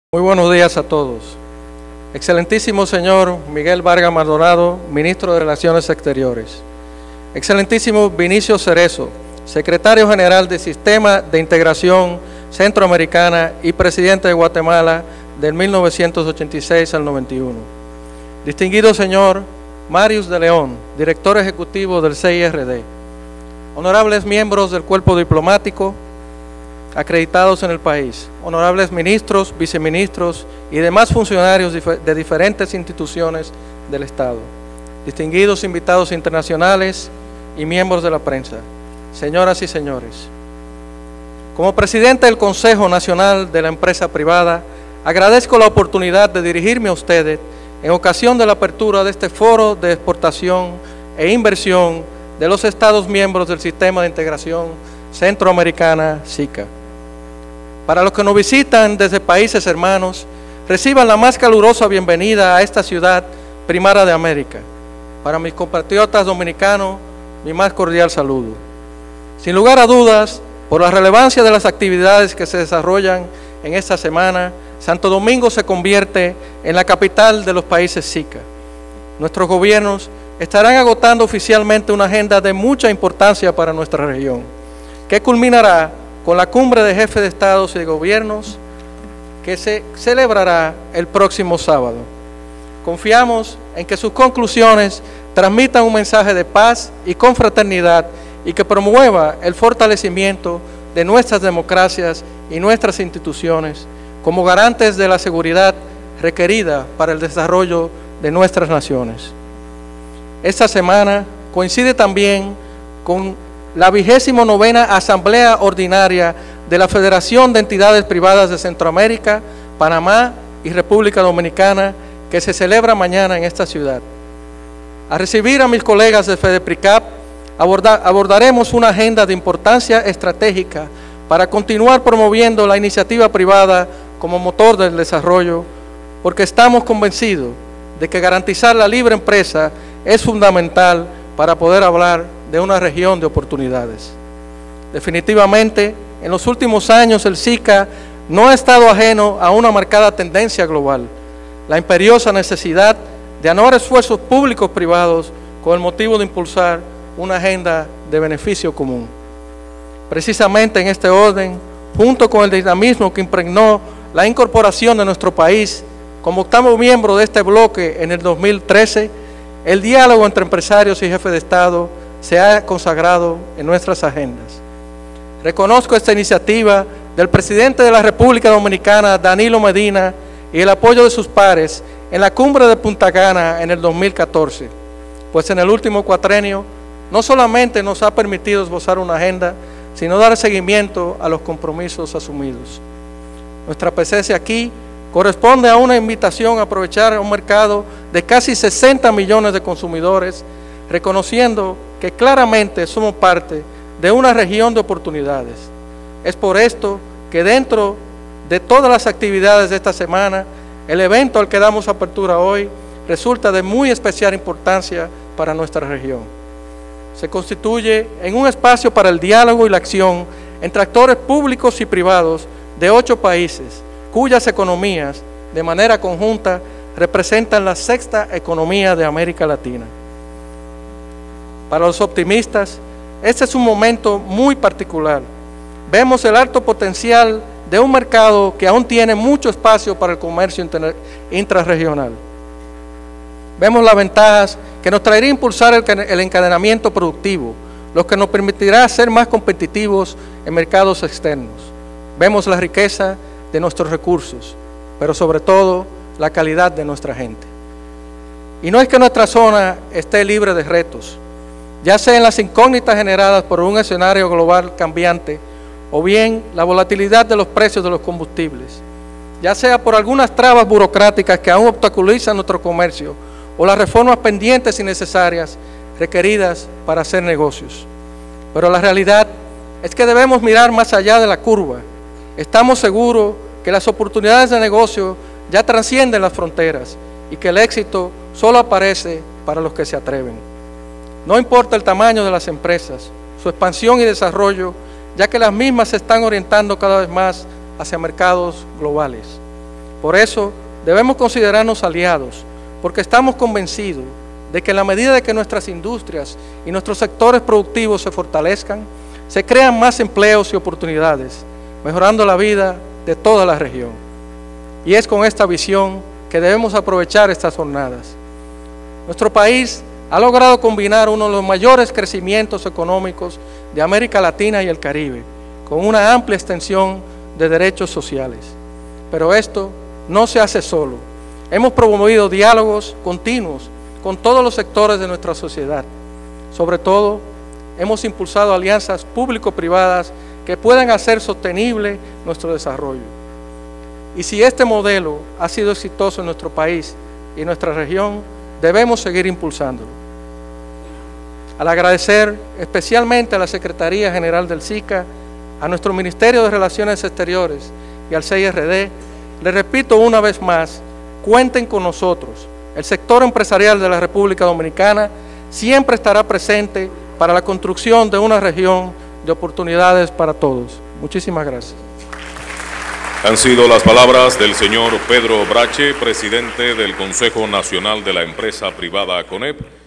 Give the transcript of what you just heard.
Muy buenos días a todos. Excelentísimo señor Miguel Vargas Maldonado, Ministro de Relaciones Exteriores. Excelentísimo Vinicio Cerezo, Secretario General del Sistema de Integración Centroamericana y Presidente de Guatemala del 1986 al 91. Distinguido señor Marius de León, Director Ejecutivo del CIRD. Honorables miembros del cuerpo diplomático acreditados en el país, honorables ministros, viceministros y demás funcionarios de diferentes instituciones del Estado, distinguidos invitados internacionales y miembros de la prensa, señoras y señores. Como presidente del Consejo Nacional de la Empresa Privada, agradezco la oportunidad de dirigirme a ustedes en ocasión de la apertura de este foro de exportación e inversión de los Estados miembros del Sistema de Integración Centroamericana, SICA. Para los que nos visitan desde países hermanos, reciban la más calurosa bienvenida a esta ciudad primera de América. Para mis compatriotas dominicanos, mi más cordial saludo. Sin lugar a dudas, por la relevancia de las actividades que se desarrollan en esta semana, Santo Domingo se convierte en la capital de los países SICA. Nuestros gobiernos estarán agotando oficialmente una agenda de mucha importancia para nuestra región, que culminará con la cumbre de jefes de estados y de gobiernos que se celebrará el próximo sábado. Confiamos en que sus conclusiones transmitan un mensaje de paz y confraternidad y que promueva el fortalecimiento de nuestras democracias y nuestras instituciones como garantes de la seguridad requerida para el desarrollo de nuestras naciones. Esta semana coincide también con la 29ª Asamblea Ordinaria de la Federación de Entidades Privadas de Centroamérica, Panamá y República Dominicana, que se celebra mañana en esta ciudad. Al recibir a mis colegas de FEDEPRICAP, abordaremos una agenda de importancia estratégica para continuar promoviendo la iniciativa privada como motor del desarrollo, porque estamos convencidos de que garantizar la libre empresa es fundamental para poder hablar de una región de oportunidades. Definitivamente, en los últimos años el SICA no ha estado ajeno a una marcada tendencia global, la imperiosa necesidad de anuar esfuerzos públicos privados con el motivo de impulsar una agenda de beneficio común. Precisamente en este orden, junto con el dinamismo que impregnó la incorporación de nuestro país como octavo miembro de este bloque en el 2013, el diálogo entre empresarios y jefes de Estado se ha consagrado en nuestras agendas. Reconozco esta iniciativa del presidente de la República Dominicana, Danilo Medina, y el apoyo de sus pares en la cumbre de Punta Cana en el 2014, pues en el último cuatrenio no solamente nos ha permitido esbozar una agenda, sino dar seguimiento a los compromisos asumidos. Nuestra presencia aquí corresponde a una invitación a aprovechar un mercado de casi 60 millones de consumidores, reconociendo que claramente somos parte de una región de oportunidades. Es por esto que dentro de todas las actividades de esta semana, el evento al que damos apertura hoy resulta de muy especial importancia para nuestra región. Se constituye en un espacio para el diálogo y la acción entre actores públicos y privados de 8 países, cuyas economías, de manera conjunta, representan la 6ª economía de América Latina. Para los optimistas, este es un momento muy particular. Vemos el alto potencial de un mercado que aún tiene mucho espacio para el comercio intrarregional. Vemos las ventajas que nos traería impulsar el encadenamiento productivo, lo que nos permitirá ser más competitivos en mercados externos. Vemos la riqueza de nuestros recursos, pero sobre todo la calidad de nuestra gente. Y no es que nuestra zona esté libre de retos, ya sea en las incógnitas generadas por un escenario global cambiante, o bien la volatilidad de los precios de los combustibles, ya sea por algunas trabas burocráticas que aún obstaculizan nuestro comercio, o las reformas pendientes y necesarias requeridas para hacer negocios. Pero la realidad es que debemos mirar más allá de la curva. Estamos seguros que las oportunidades de negocio ya trascienden las fronteras y que el éxito solo aparece para los que se atreven. No importa el tamaño de las empresas, su expansión y desarrollo, ya que las mismas se están orientando cada vez más hacia mercados globales. Por eso, debemos considerarnos aliados, porque estamos convencidos de que en la medida de que nuestras industrias y nuestros sectores productivos se fortalezcan, se crean más empleos y oportunidades, mejorando la vida de toda la región. Y es con esta visión que debemos aprovechar estas jornadas. Nuestro país ha logrado combinar uno de los mayores crecimientos económicos de América Latina y el Caribe, con una amplia extensión de derechos sociales. Pero esto no se hace solo. Hemos promovido diálogos continuos con todos los sectores de nuestra sociedad. Sobre todo, hemos impulsado alianzas público-privadas que puedan hacer sostenible nuestro desarrollo. Y si este modelo ha sido exitoso en nuestro país y nuestra región, debemos seguir impulsándolo. Al agradecer especialmente a la Secretaría General del SICA, a nuestro Ministerio de Relaciones Exteriores y al CIRD, les repito una vez más, cuenten con nosotros. El sector empresarial de la República Dominicana siempre estará presente para la construcción de una región de oportunidades para todos. Muchísimas gracias. Han sido las palabras del señor Pedro Brache, presidente del Consejo Nacional de la Empresa Privada CONEP.